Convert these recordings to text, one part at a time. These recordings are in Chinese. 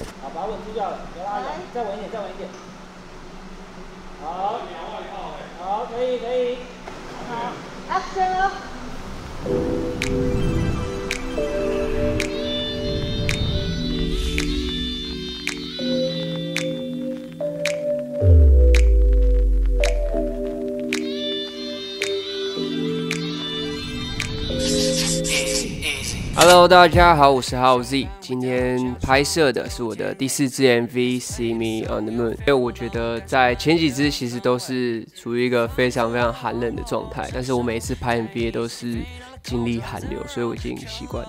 好，把它稳住就好了，不要拉远，再稳一点，再稳一点。好，好，可以，可以。好 ，Action 了。 Hello， 大家好，我是 HowZ。今天拍摄的是我的第4支 MV《See Me on the Moon》。因为我觉得在前几支其实都是处于一个非常寒冷的状态，但是我每一次拍 MV 都是经历寒流，所以我已经习惯了。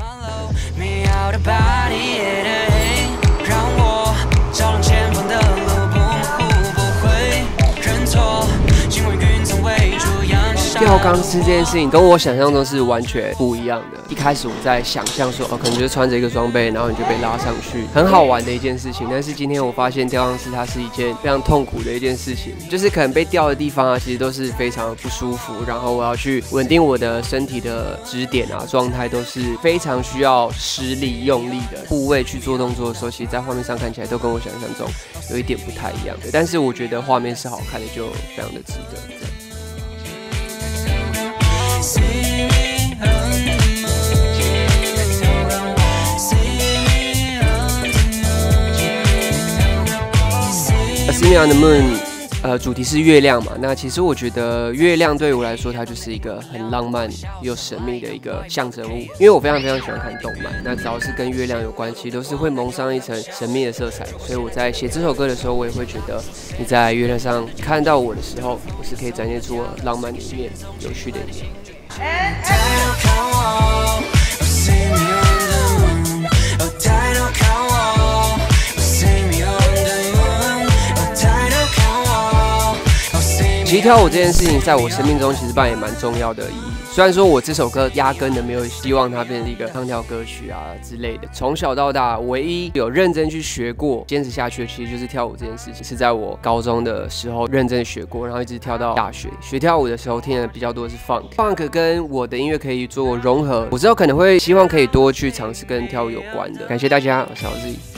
吊钢丝这件事情跟我想象中是完全不一样的。一开始我在想象说，可能就是穿着一个装备，然后你就被拉上去，很好玩的一件事情。但是今天我发现吊钢丝它是一件非常痛苦的一件事情，就是可能被吊的地方啊，其实都是非常不舒服。然后我要去稳定我的身体的支点啊，状态都是非常需要施力用力的部位去做动作的时候，其实在画面上看起来都跟我想象中有一点不太一样的。但是我觉得画面是好看的，就非常的值得。See Me on the Moon， 主题是月亮嘛。那其实我觉得月亮对我来说，它就是一个很浪漫又神秘的一个象征物。因为我非常喜欢看动漫，那只要是跟月亮有关系，都是会蒙上一层神秘的色彩。所以我在写这首歌的时候，我也会觉得你在月亮上看到我的时候，我是可以展现出我浪漫的一面、有趣的一面。其实跳舞这件事情在我生命中其实扮演蛮重要的意义。虽然说我这首歌压根的没有希望它变成一个唱跳歌曲啊之类的。从小到大，唯一有认真去学过、坚持下去的，其实就是跳舞这件事情。是在我高中的时候认真学过，然后一直跳到大学。学跳舞的时候听的比较多的是 funk 跟我的音乐可以做融合。我之后可能会希望可以多去尝试跟跳舞有关的。感谢大家，我是HowZ。